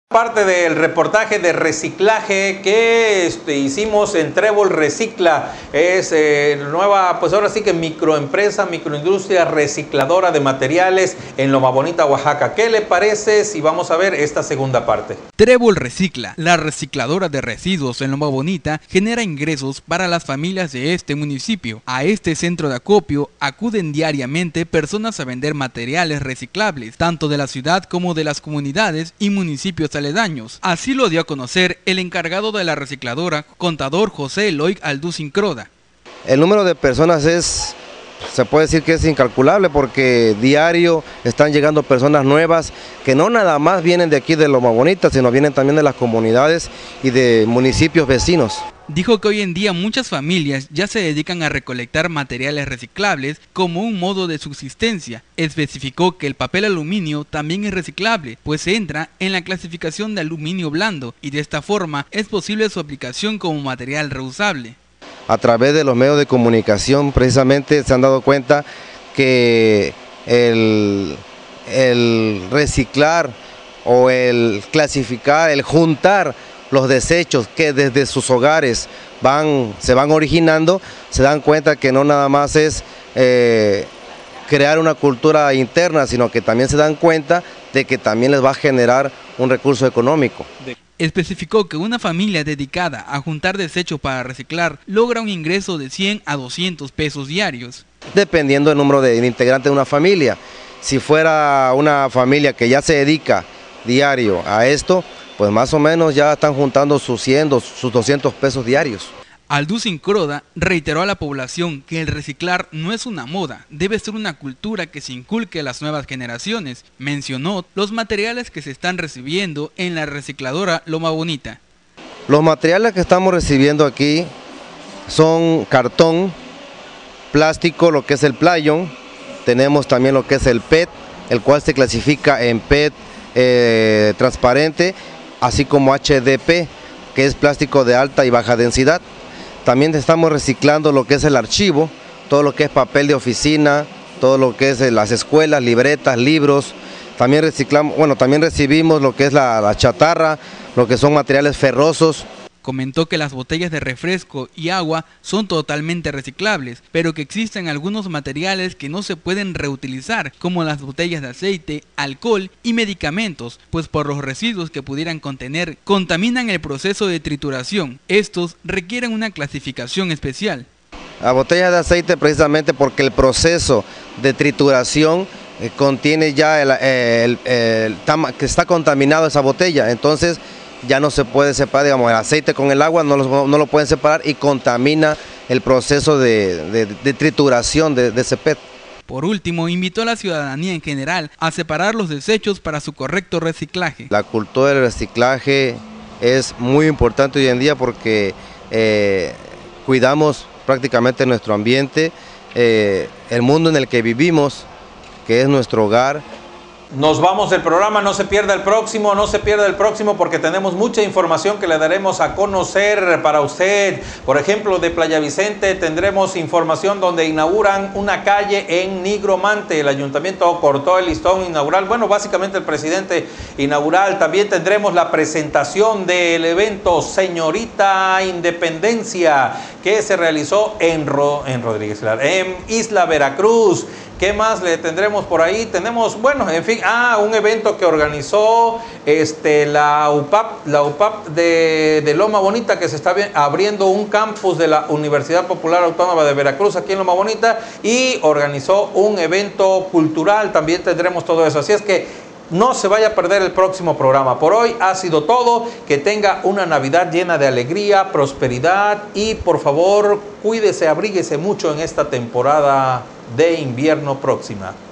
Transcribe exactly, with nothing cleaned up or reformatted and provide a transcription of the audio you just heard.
Parte del reportaje de reciclaje que este, hicimos en Trébol Recicla, es eh, nueva, pues ahora sí que microempresa, microindustria recicladora de materiales en Loma Bonita, Oaxaca. ¿Qué le parece si vamos a ver esta segunda parte? Trébol Recicla, la recicladora de residuos en Loma Bonita, genera ingresos para las familias de este municipio. A este centro de acopio acuden diariamente personas a vender materiales reciclables, tanto de la ciudad como de las comunidades y municipios aledaños. Así lo dio a conocer el encargado de la recicladora, contador José Eloy Alducin Croda. El número de personas es, se puede decir que es incalculable porque diario están llegando personas nuevas que no nada más vienen de aquí de Loma Bonita, sino vienen también de las comunidades y de municipios vecinos. Dijo que hoy en día muchas familias ya se dedican a recolectar materiales reciclables como un modo de subsistencia. Especificó que el papel aluminio también es reciclable, pues entra en la clasificación de aluminio blando y de esta forma es posible su aplicación como material reusable. A través de los medios de comunicación precisamente se han dado cuenta que el, el reciclar o el clasificar, el juntar los desechos que desde sus hogares van, se van originando, se dan cuenta que no nada más es eh, crear una cultura interna, sino que también se dan cuenta de que también les va a generar un recurso económico. Especificó que una familia dedicada a juntar desechos para reciclar logra un ingreso de cien a doscientos pesos diarios. Dependiendo del número de integrantes de una familia. Si fuera una familia que ya se dedica diario a esto, pues más o menos ya están juntando sus cien, sus doscientos pesos diarios. Alducin Croda reiteró a la población que el reciclar no es una moda, debe ser una cultura que se inculque a las nuevas generaciones. Mencionó los materiales que se están recibiendo en la recicladora Loma Bonita. Los materiales que estamos recibiendo aquí son cartón, plástico, lo que es el playón, tenemos también lo que es el P E T, el cual se clasifica en P E T eh, transparente, así como H D P, que es plástico de alta y baja densidad. También estamos reciclando lo que es el archivo, todo lo que es papel de oficina, todo lo que es las escuelas, libretas, libros. También reciclamos, bueno, también recibimos lo que es la, la chatarra, lo que son materiales ferrosos. Comentó que las botellas de refresco y agua son totalmente reciclables, pero que existen algunos materiales que no se pueden reutilizar, como las botellas de aceite, alcohol y medicamentos, pues por los residuos que pudieran contener, contaminan el proceso de trituración. Estos requieren una clasificación especial. La botella de aceite precisamente porque el proceso de trituración eh, contiene ya el, el, el, el, el, que está contaminado esa botella, entonces ya no se puede separar, digamos, el aceite con el agua no lo, no lo pueden separar y contamina el proceso de, de, de trituración de, de ese P E T. Por último, invitó a la ciudadanía en general a separar los desechos para su correcto reciclaje. La cultura del reciclaje es muy importante hoy en día porque eh, cuidamos prácticamente nuestro ambiente, eh, el mundo en el que vivimos, que es nuestro hogar. Nos vamos del programa, no se pierda el próximo, no se pierda el próximo porque tenemos mucha información que le daremos a conocer para usted. Por ejemplo, de Playa Vicente tendremos información donde inauguran una calle en Nigromante. El ayuntamiento cortó el listón inaugural, bueno, básicamente el presidente inaugural. También tendremos la presentación del evento Señorita Independencia que se realizó en, Ro en Rodríguez, en Isla Veracruz. ¿Qué más le tendremos por ahí? Tenemos, bueno, en fin, ah, un evento que organizó este, la U P A P, la U P A P de, de Loma Bonita, que se está abriendo un campus de la Universidad Popular Autónoma de Veracruz aquí en Loma Bonita y organizó un evento cultural, también tendremos todo eso. Así es que no se vaya a perder el próximo programa. Por hoy ha sido todo. Que tenga una Navidad llena de alegría, prosperidad y por favor cuídese, abríguese mucho en esta temporada de invierno próxima.